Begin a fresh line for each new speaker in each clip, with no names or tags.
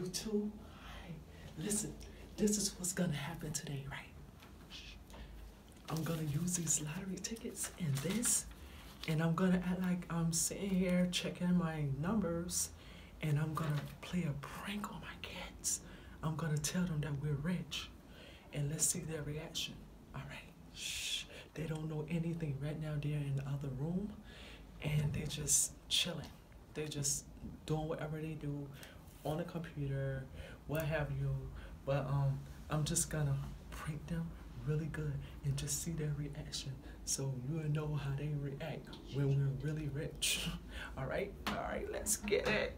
2. Hi. Listen, this is what's gonna happen today, right? I'm gonna use these lottery tickets and this, and I'm gonna act like I'm sitting here checking my numbers, and I'm gonna play a prank on my kids. I'm gonna tell them that we're rich, and let's see their reaction. All right, shh. They don't know anything. Right now they're in the other room, and they're just chilling. They're just doing whatever they do on the computer, what have you. But I'm just gonna prank them really good and just see their reaction, so you'll know how they react when we're really rich. All right, let's get it.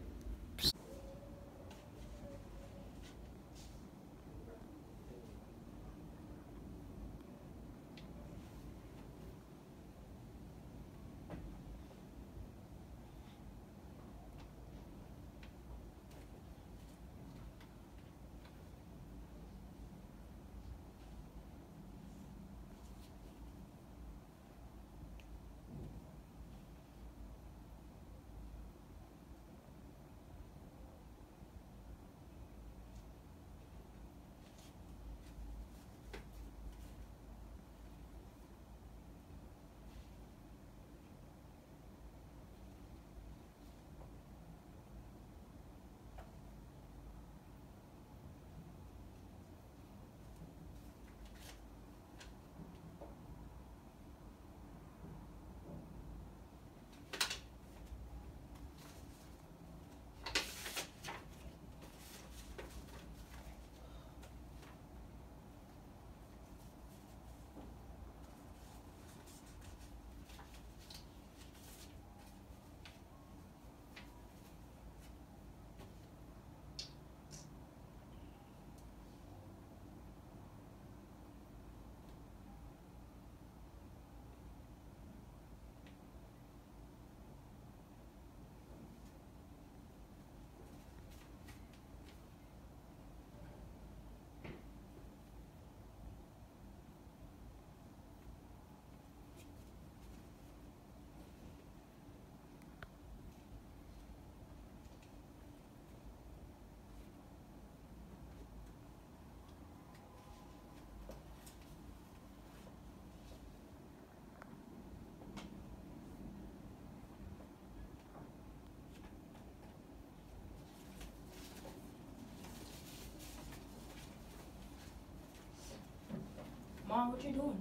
Mom, what you doing?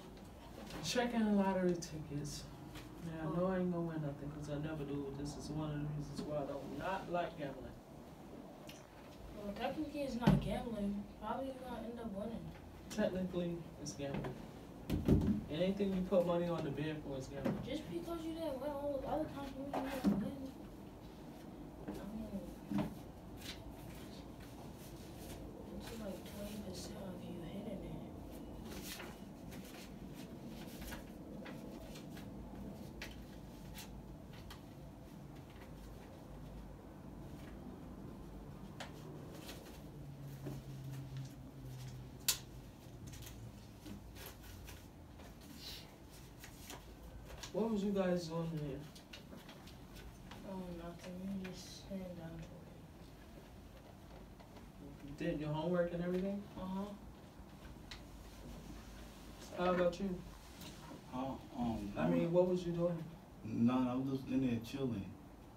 Checking lottery tickets. Yeah, I know I ain't gonna win nothing because I never do. This is one of the reasons why I don't not like gambling.
Well, technically it's not gambling. Probably gonna end up winning.
Technically, it's gambling. Anything you put money on the bid for is gambling.
Just because you didn't win all the other times you didn't win. I mean, it's like 20% of you hitting it.
What was you guys doing here?
Oh, nothing. You just sitting down.
You did your homework and everything?
Uh-huh.
How about you? I mean, what was you doing?
None. I was just in there chilling.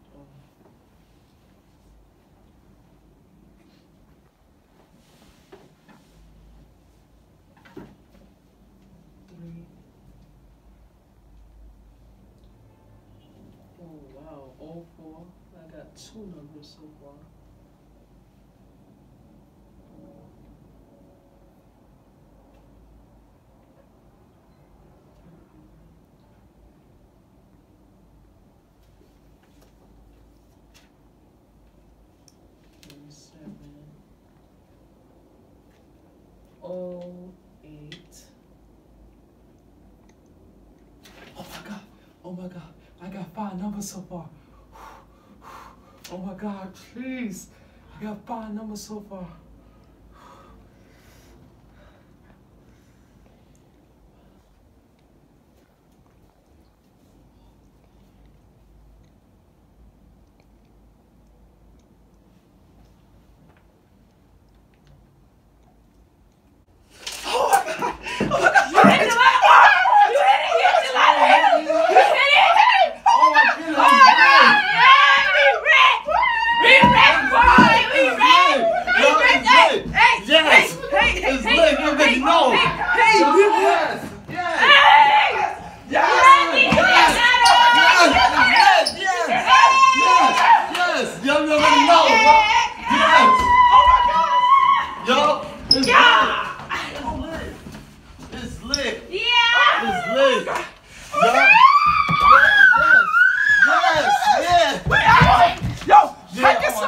Three. Oh wow, 04. I got 2 numbers so far. Oh, 8. Oh my God, I got 5 numbers so far. Oh my God, please. I got 5 numbers so far.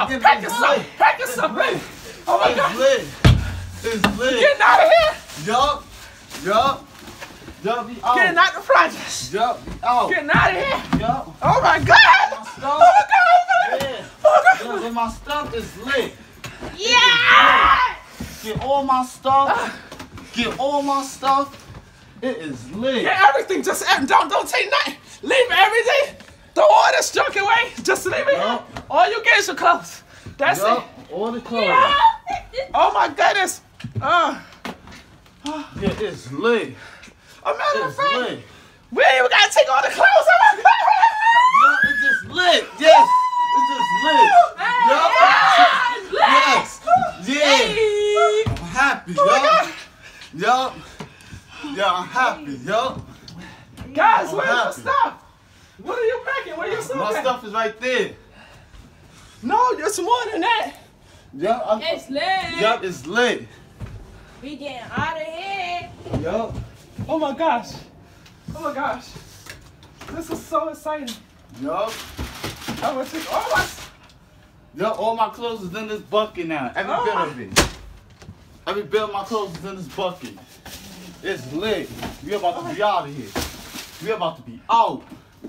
It's
pack us up,
lit.
pack us up, baby. Oh my
It's
God.
lit. It's lit.
Getting out of here.
Yup. Yup. Yup. We out.
Getting out the projects.
Yup. We out.
Getting out of here.
Yup.
Oh my God.
My
Oh
stuff.
my God.
Yeah.
Oh my God.
Yup, and my stuff is lit.
Yeah!
Get all my stuff. Get all my stuff. It is lit.
Get everything. Just don't take nothing. Leave everything. Throw all this junk away. Just leave it here.
Yup.
All you get is your clothes. That's
Yup.
it.
All the clothes.
Oh my goodness.
Yeah, it's lit.
A matter of
It's
fact,
lit.
we ain't even gotta take all the clothes. Oh my God.
Yup, it's just lit. Yes. It's just lit. Yup. Yes. Yeah. I'm happy. Yup. Yup. Yeah, I'm happy. Yup.
Guys,
I'm
where's your
happy.
stuff? What are you packing? Where your stuff
My
at?
stuff is right there.
No, it's more than that.
Yup.
It's lit.
Yup, it's lit.
We getting out of here.
Yup.
Oh my gosh. Oh my gosh. This is so exciting.
Yup.
I'm gonna take all my.
Yup, all my clothes is in this bucket now. Every
Oh
bit
my-
of it. Every bit of my clothes is in this bucket. It's lit. We about to be out of here. We about to be out.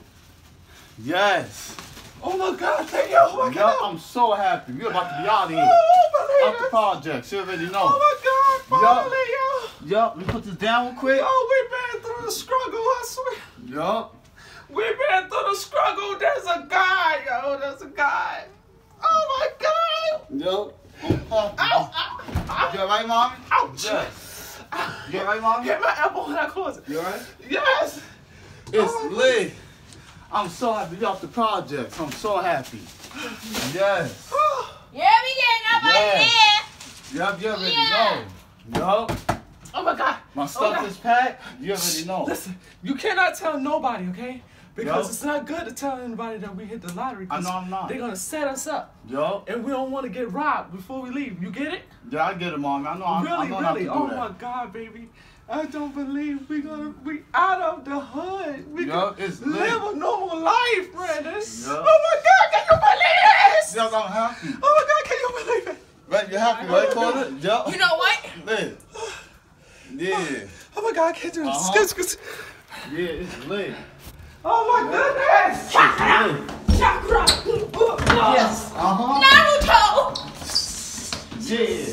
Yes.
Oh my God, thank you. Oh my
Yup,
God.
I'm so happy. We about to be out of here.
Oh,
Out the projects. You already know.
oh my God, finally, yo.
Yup, we put this down real quick.
Oh, we've been through the struggle, I swear.
Yup.
We've been through the struggle. There's a guy, yo. There's a guy. Oh my God.
Yup.
Ow, ow, ow.
You alright, mommy?
Ouch.
Yes. You alright, mommy?
Hit my elbow when I close it.
You alright?
Yes.
It's
Oh,
lit. I'm so happy we off the projects. I'm so happy. Yes.
Yeah, we getting up out of
Yes.
here.
Yup, you already
Yeah.
know. Yup.
Oh my God.
My
Oh,
stuff
God.
is packed. You already know.
Listen, you cannot tell nobody, okay? Because
Yup.
it's not good to tell anybody that we hit the lottery.
I
'cause
know I'm not.
They're gonna set us up,
Yup.
and we don't want to get robbed before we leave. You get it?
Yeah, I get it, mommy. I know. I
Really,
know not to
really.
do
Oh
that.
my God, baby. I don't believe we out of the hood. We
Yup,
can
it's lit.
live a normal life, Brandon.
Yup.
Oh my God, can you believe this?
Yup, I'm happy.
Oh my God, can you believe it?
Right, you happy, right, Carter? Yup.
You know what?
Lit. Yeah.
Oh my God, I can't do this.
Uh-huh.
Excuse-
Yeah, it's lit.
Oh my goodness.
It's lit.
Chakra.
Yes.
Uh-huh.
Naruto.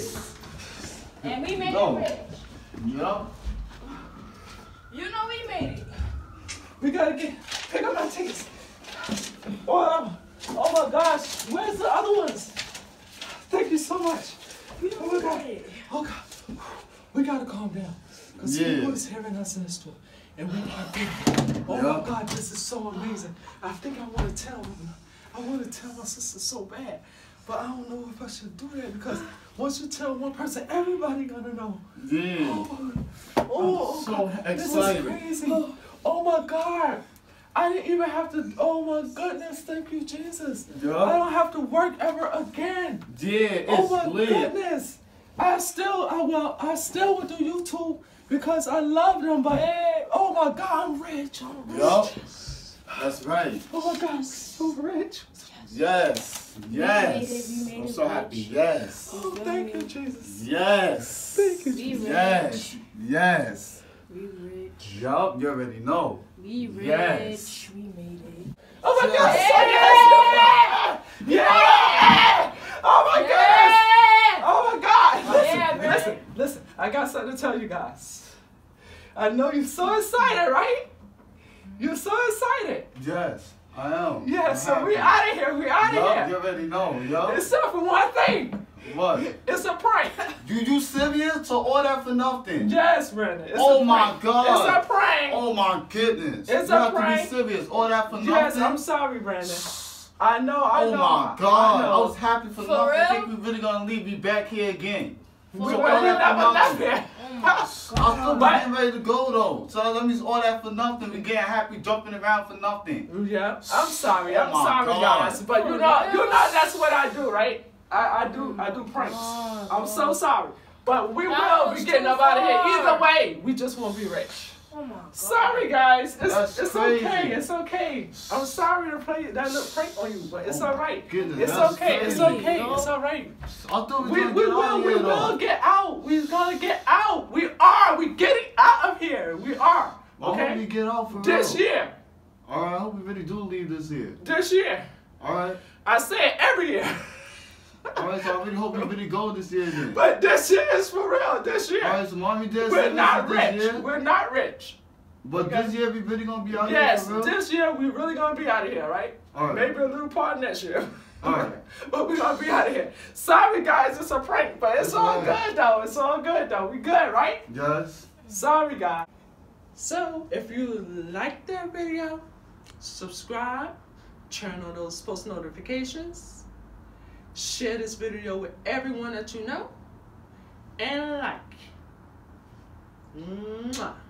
Yeah.
And we made
No.
it rich.
Yup.
You know we made it.
We gotta pick up my tickets. Oh my gosh, where's the other ones? Thank you so much. Oh my God. Oh God. We gotta calm down. Because
Yeah.
people is hearing us in the store. And we can't think, oh my
Yeah.
God, this is so amazing. I think I want to tell them. I want to tell my sister so bad. But I don't know if I should do that because once you tell one person, everybody gonna know.
Yeah.
Oh,
so
God, this is
excited.
crazy. Oh my God. I didn't even have to, oh my goodness, thank you, Jesus.
Yeah.
I don't have to work ever again.
Yeah, it's
Oh my
lit.
goodness. I still would do YouTube because I love them, but oh my God, I'm rich. I'm rich.
Yup. That's right.
Oh my God, I'm so rich.
Yes. Yes.
We made
I'm
it
so
rich.
happy. Yes.
Oh, thank you, Jesus.
Yes.
Thank you,
We
Jesus.
rich.
Yes. Yes.
We rich.
Yup, you already know.
We rich.
Yes.
We made it.
Oh my
Yes.
God, so yes. Yeah. Oh my goodness. Oh my God! Listen,
Yeah, man.
listen. I got something to tell you guys. I know you're so excited, right? You're so excited.
Yes, I am.
Yeah,
I'm
so we
happy.
out of here. We out
Yup,
of
you
here.
already know. Yup.
Except for one thing.
What?
It's a prank.
You serious? So all that for nothing?
Yes, Brandon. It's
Oh
a
my
prank.
God.
It's a prank.
Oh my goodness.
It's
you
a
have
prank.
to be serious. All that for
Yes,
nothing?
I'm sorry, Brandon. I know. I
Oh
know.
my God.
I
I
know.
was happy for
For
nothing. I
real?
think we really gonna leave you back here again.
We
So
will
all
never
that for
left
nothing.
here.
Oh my
I'm still
But-
getting ready to go though. So that means all that for nothing. We getting happy jumping around for nothing.
Yeah, I'm sorry.
Oh
I'm
my
sorry,
God.
guys. But you know that's what I do, right? I do pranks. I'm so sorry. But we
That
will
was
be getting
too
up out of here.
far.
Either way, we just won't be rich.
Oh my god.
Sorry, guys.
That's
It's
crazy.
okay. It's okay. I'm sorry to play that little prank on you, but it's
Oh my
alright.
goodness,
It's
that's
okay. It's
crazy.
okay. It's alright.
I thought
We
we were gonna
will
get out of here,
get out. We're gonna get out. We are. We getting out of here. We are.
though. I hope we
Okay.
get out for
This
real.
year.
Alright, I hope we really do leave this year.
This year.
Alright.
I say it every year.
Alright, so I really hope we really go this year then.
But this year is for real. This year.
Alright, so mommy dad
We're
said
not
this
rich.
year.
We're not rich.
But
Okay.
this year we really gonna be out
Yes,
here for real.
this year we really gonna be out of here, right?
Alright.
Maybe a little part next year.
Alright.
But we gonna be out of here. Sorry guys, it's a prank, but it's
It's
all
alright.
good though. It's all good though. We good, right?
Yes.
Sorry guys. So if you like that video, subscribe, turn on those post notifications, share this video with everyone that you know, and like. Mwah.